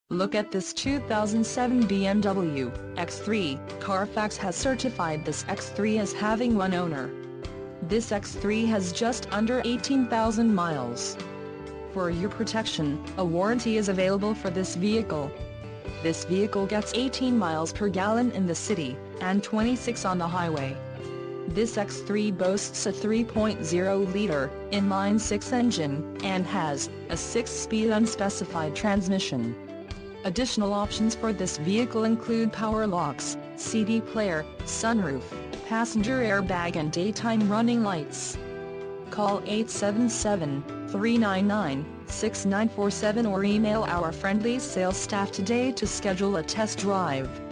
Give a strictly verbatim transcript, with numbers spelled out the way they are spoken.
Look at this two thousand seven B M W X three. Carfax has certified this X three as having one owner. This X three has just under eighteen thousand miles. For your protection, a warranty is available for this vehicle. This vehicle gets eighteen miles per gallon in the city, and twenty-six on the highway. This X three boasts a three point oh liter inline six engine, and has a six-speed unspecified transmission. Additional options for this vehicle include power locks, C D player, sunroof, passenger airbag and daytime running lights. Call eight seven seven, three nine nine, six nine four seven or email our friendly sales staff today to schedule a test drive.